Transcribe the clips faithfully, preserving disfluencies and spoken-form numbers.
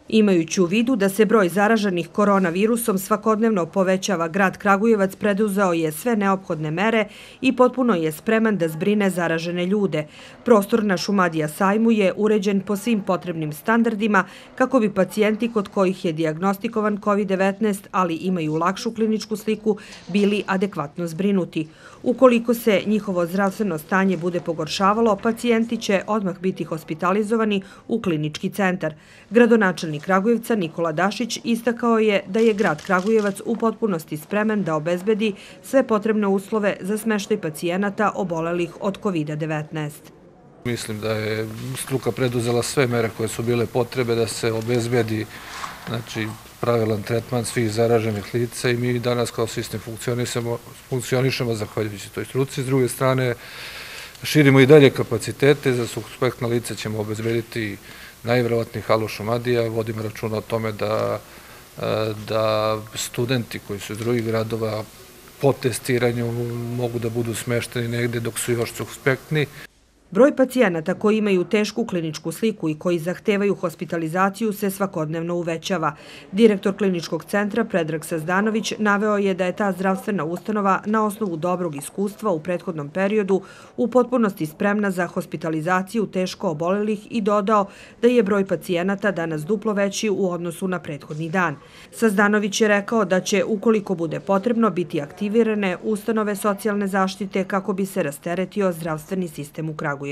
Imajući u vidu da se broj zaraženih koronavirusom svakodnevno povećava, grad Kragujevac preduzeo je sve neophodne mere i potpuno je spreman da zbrine zaražene ljude. Prostor na Šumadija sajmu je uređen po svim potrebnim standardima kako bi pacijenti kod kojih je dijagnostikovan kovid devetnaest, ali imaju lakšu kliničku sliku, bili adekvatno zbrinuti. Ukoliko se njihovo zdravstveno stanje bude pogoršavalo, pacijenti će odmah biti hospitalizovani u klinički centar. Gradonačelnik Kragujevca Nikola Dašić istakao je da je grad Kragujevac u potpunosti spreman da obezbedi sve potrebne uslove za smeštaj pacijenata obolelih od kovid devetnaest. Mislim da je struka preduzela sve mere koje su bile potrebe da se obezbedi znači, pravilan tretman svih zaraženih lica i mi danas kao sistem funkcionišemo zahvaljujući toj struci. S druge strane, širimo i dalje kapacitete, za suspektna lica ćemo obezbediti najverovatniji halu Šumadija, vodimo računa o tome da, da studenti koji su iz drugih gradova po testiranju mogu da budu smešteni negde dok su još suspektni. Broj pacijenata koji imaju tešku kliničku sliku i koji zahtevaju hospitalizaciju se svakodnevno uvećava. Direktor kliničkog centra Predrag Sazdanović naveo je da je ta zdravstvena ustanova na osnovu dobrog iskustva u prethodnom periodu u potpunosti spremna za hospitalizaciju teško obolelih i dodao da je broj pacijenata danas duplo veći u odnosu na prethodni dan. Sazdanović je rekao da će, ukoliko bude potrebno, biti aktivirane ustanove socijalne zaštite kako bi se rasteretio zdravstveni sistem u Kragujevcu.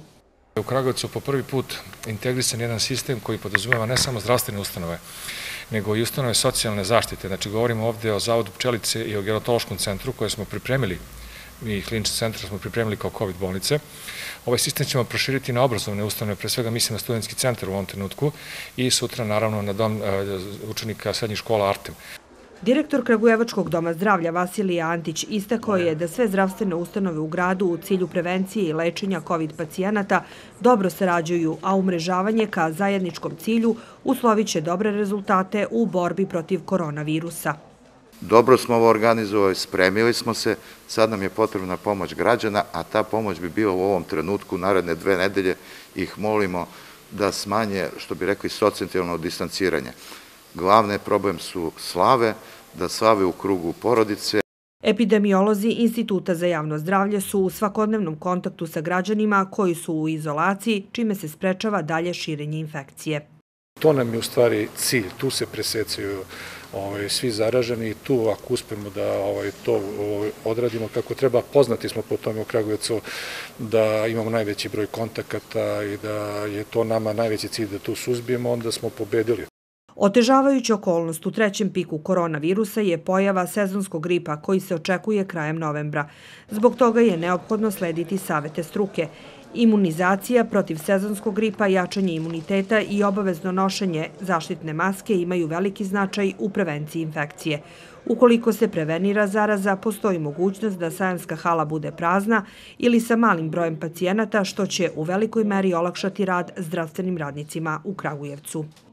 U Kragujevcu po prvi put integrisan jedan sistem koji podrazumeva ne samo zdravstvene ustanove, nego i ustanove socijalne zaštite. Znači, govorimo ovdje o Zavodu pčelice i o gerontološkom centru koje smo pripremili, mi klinički centar smo pripremili kao kovid bolnice. Ovaj sistem ćemo proširiti na obrazovne ustanove, pre svega mislim na studentski centar u ovom trenutku i sutra naravno na dom učenika srednjih škola Artem. Direktor Kragujevačkog doma zdravlja Vasilija Antić istakao je da sve zdravstvene ustanove u gradu u cilju prevencije i lečenja kovid pacijenata dobro sarađuju, a umrežavanje ka zajedničkom cilju uslovit će dobre rezultate u borbi protiv koronavirusa. Dobro smo ovo organizovali, spremili smo se, sad nam je potrebna pomoć građana, a ta pomoć bi bila u ovom trenutku, naredne dve nedelje, ih molimo da smanje, što bi rekli, socijalno distanciranje. Glavni problem su slave, da slave u krugu porodice. Epidemiolozi Instituta za javno zdravlje su u svakodnevnom kontaktu sa građanima koji su u izolaciji, čime se sprečava dalje širenje infekcije. To nam je u stvari cilj, tu se presecaju svi zaraženi i tu ako uspemo da to odradimo kako treba, poznati smo po tome u Kragujevcu da imamo najveći broj kontakata i da je to nama najveći cilj da tu suzbijemo, onda smo pobedili. Otežavajuća okolnost u trećem piku koronavirusa je pojava sezonskog gripa koji se očekuje krajem novembra. Zbog toga je neophodno slediti savete struke. Imunizacija protiv sezonskog gripa, jačanje imuniteta i obavezno nošenje zaštitne maske imaju veliki značaj u prevenciji infekcije. Ukoliko se prevenira zaraza, postoji mogućnost da sajamska hala bude prazna ili sa malim brojem pacijenata, što će u velikoj meri olakšati rad zdravstvenim radnicima u Kragujevcu.